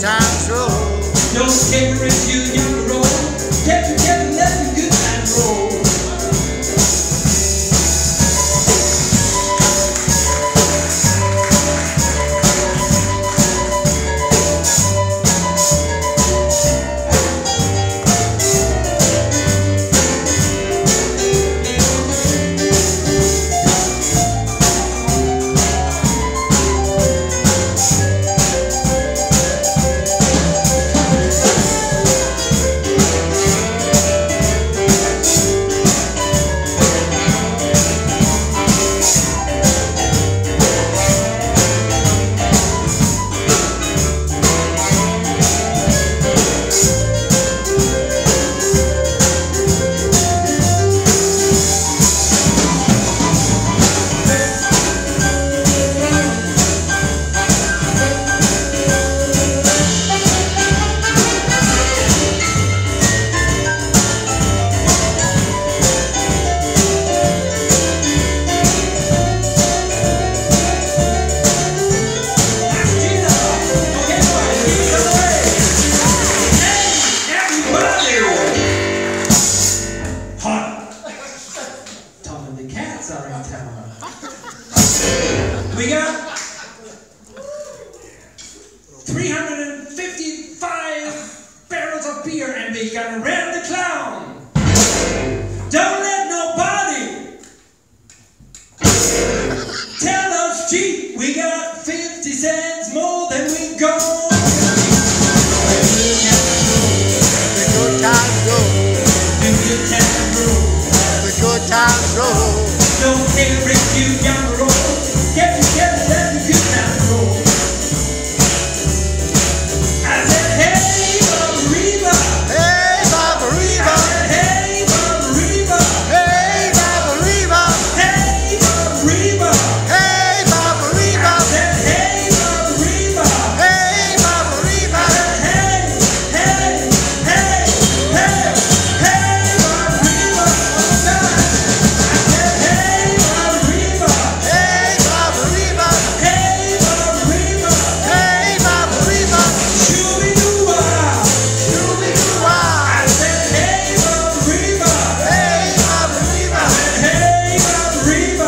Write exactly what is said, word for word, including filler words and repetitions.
times roll. Don't care if you young roll. Get together, let the good times roll. We got three hundred fifty-five barrels of beer and we got Ram the Clown. Don't let nobody tell us cheap. We got fifty cents more than we go. The good times roll. The good times roll. The good times roll. Don't care if you young roll. Get together, let the good times roll. I said, hey, Barbariba. Hey, Barbariba. I said, hey, Barbariba. Hey, Barbariba. Hey, Barbariba. Hey, Barbariba. I said, hey, Barbariba. Hey, Barbariba. I said, hey, hey, hey, hey, hey, Barbariba. One more time. I said, hey, Barbariba. Hey, Barbariba. Hey, Barbariba. Hey, Barbariba. Shooby-doo-wah. Shooby-doo-wah. I said, hey, Barbariba. Hey, Barbariba. I said, hey, Barbariba.